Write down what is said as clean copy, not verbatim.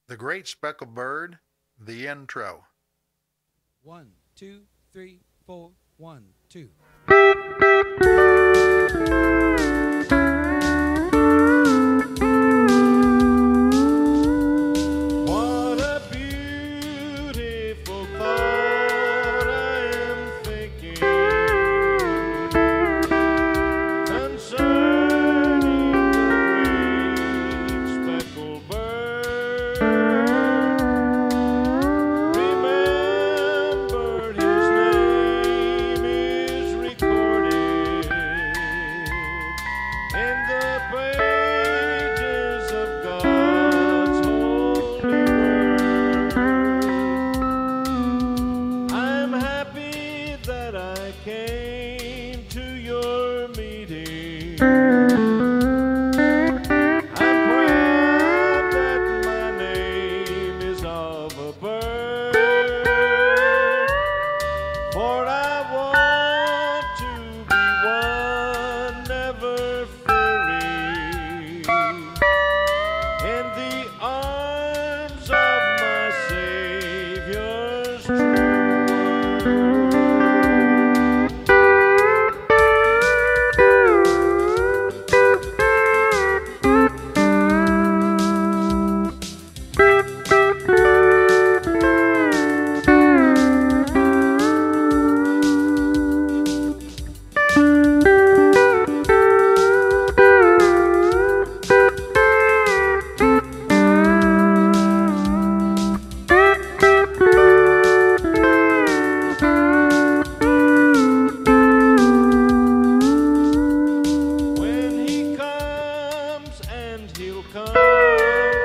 The Great Speckled Bird, the intro. 1, 2, 3, 4, 1, 2. What a beautiful thought I am thinking concerning the great speckled bird. Remembered his name is recorded in the pages of God's holy word. I'm happy that I came to your meeting. I'm proud that my name is of a bird, for I want to be one never fearing in the arms of my Savior's true word. When he comes, and he'll come